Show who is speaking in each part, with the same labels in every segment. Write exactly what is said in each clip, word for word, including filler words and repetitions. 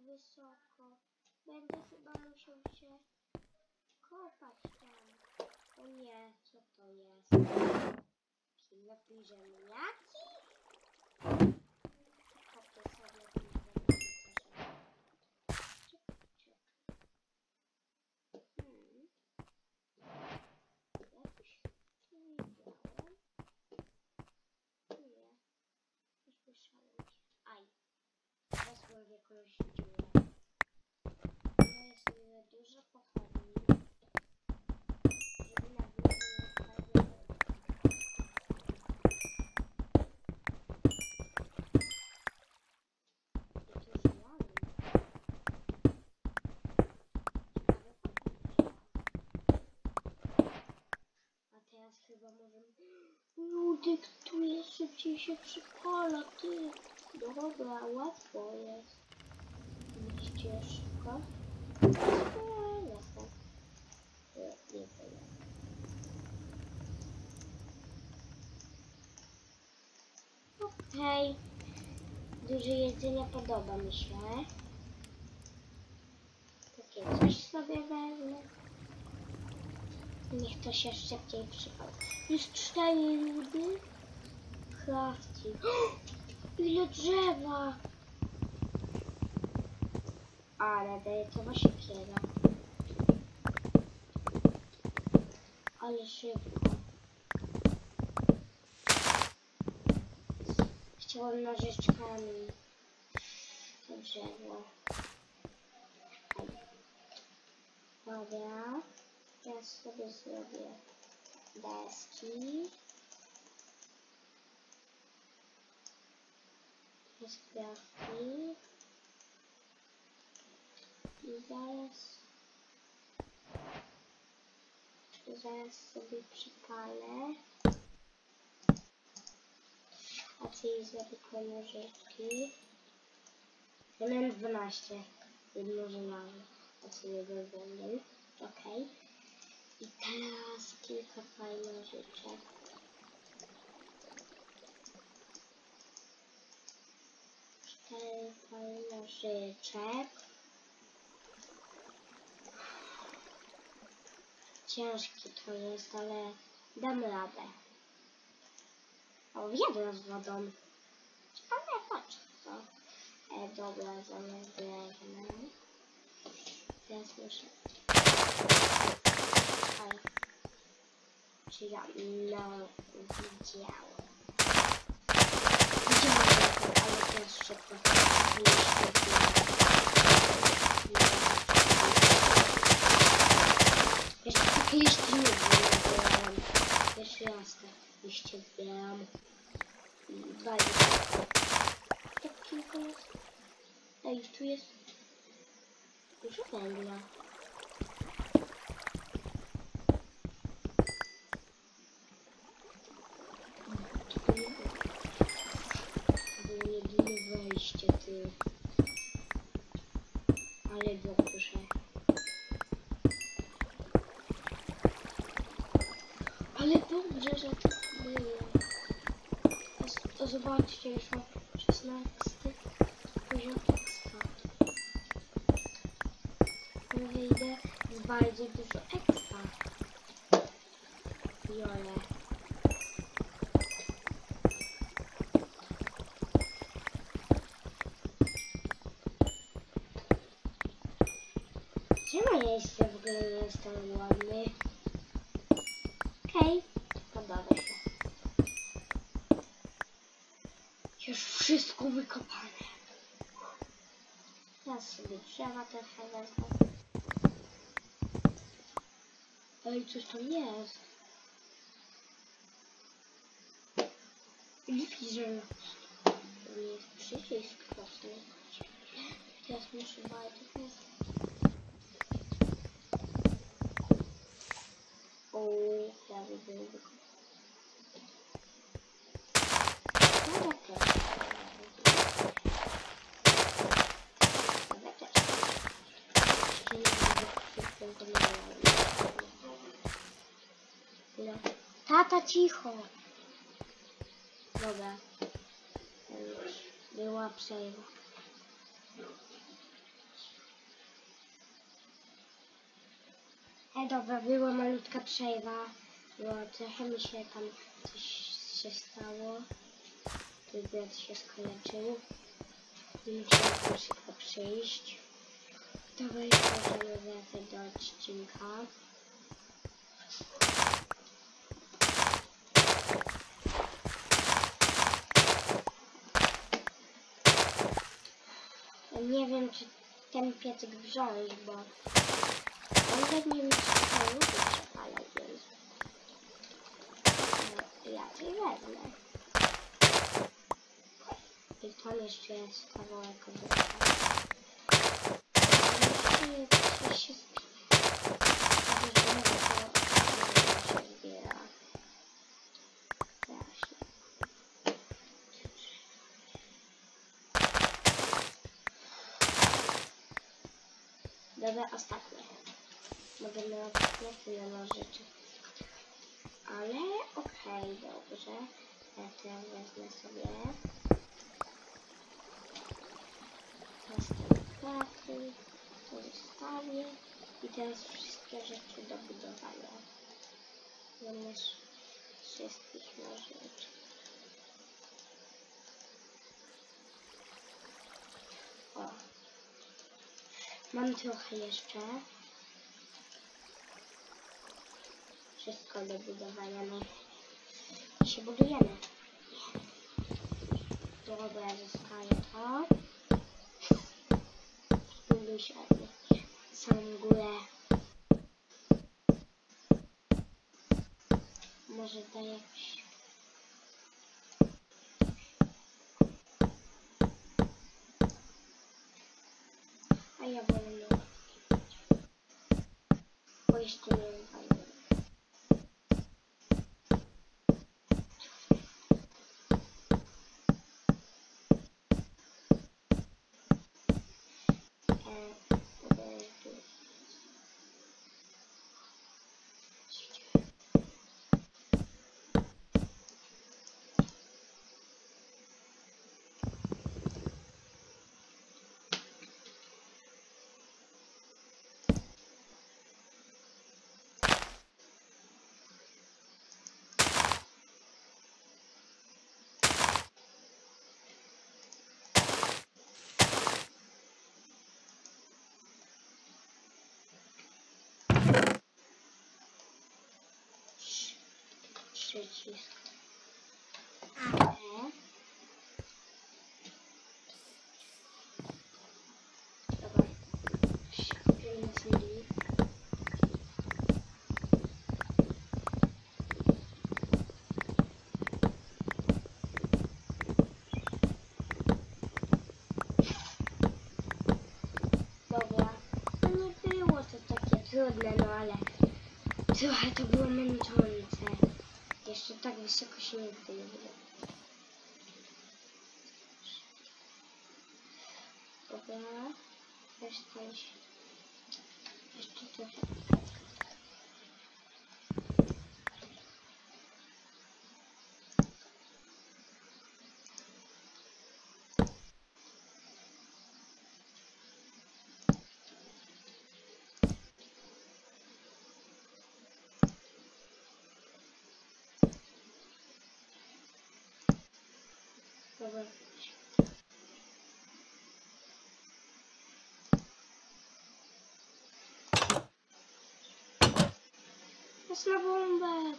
Speaker 1: wysoko. Będę chyba musiał się kopać tam. O nie, co to jest? Lepiej ziemniaki? Kopię sobie tu Czek, czek. Hmm. Jakoś tu widziałem. Nie. Już słyszałem. Aj. Teraz mam jakąś dziurę. To jest ile dużo pochodni. Żeby na górę nie wpadło. Chyba możemy... Ludek tu jest, szybciej się przypala, ty. Dobra, łatwo jest. Ścieżka. Eee, jasne. Nie wiem. Okej. Dużo jedzenia podoba mi się. Takie coś sobie wezmę. Niech to się szybciej przypala. Już cztery ludy. Crafting. Ile drzewa! Ale daje to właśnie siekiera. Ale szybko. Chciałam nożyczkami to drzewo. Dobra. Ja sobie zrobię deski. Jest crafting. I zaraz... Zaraz sobie przypalę. A ty zrobię nożyczki. Ja miałem dwanaście. Jedno żelazo. A ty jeden węgiel. Okej. I teraz kilka fajnych nożyczek. Cztery fajne nożyczek. Ciężki to jest, ale dam radę. O, wiadro z wodą. Ale patrz co. E, dobra, zamówiemy. Teraz muszę... Ale... Czy ja... No, widziałem. Widziałem, ale teraz szybko. Jeszcze takie liści nie zbieram. Jeszcze raz te liście zbieram. Dwa liście. Tak kilka jest. Ej, tu jest dużo węgla. To było jedyne wejście, ty. Ale dobrze. Ale dobrze, że to było. To zobaczcie, już mam szesnasty poziom expa. Wyjdę z bardzo dużo expa. Jole. Czemu miejsce w ogóle nie jest tak ładny? Okej, okay. Podoba się. Już wszystko wykopane. Teraz sobie drzewa trochę wezmę. Ej, coś tam jest. Diffuser. To jest przycisk prosty. Teraz muszę bardzo. O, ja bym był wykopany. No tak, no. Tata, cicho! Dobra. Była przerwa. E, dobra, była malutka przerwa, bo trochę mi się tam coś się stało. Wywiad się skończył i musiałem tam szybko przyjść. Dobra, już możemy wracać do odcinka. Nie wiem, czy ten piecyk wziąć, bo nawet nie wiem, czy to lubię przepalać, więc no, ja to wezmę. I tam jeszcze jest kawałek obrotu. Jeszcze się zbiera. Właśnie. Dobra, ostatnie. Mogę na ostatnie nożyczy. Ale okej, okay, dobrze. Ja teraz wezmę sobie następne klasy, to zostawię i teraz wszystkie rzeczy do budowania. Zamiast wszystkich nożyczy. O. Mam trochę jeszcze. Wszystko do budowania. No. I się budujemy. Dobra, zostaje to. Zbuduj się samą górę. Może da jakiś... A ja wolę nie. Bo jeszcze nie wiem fajnie. Przycisk E. Dobra. Przyjmę C D. Dobra. No nie było to takie trudne, no ale trochę to było męczące. Jeszcze tak wysoko się nigdy nie było. Dobra. Jeszcze się. Jeszcze trochę. Dobra. Jest na bombę.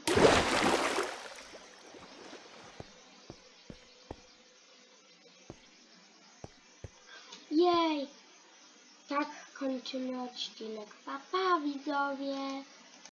Speaker 1: Jej! Tak kończymy odcinek. Pa, pa widzowie!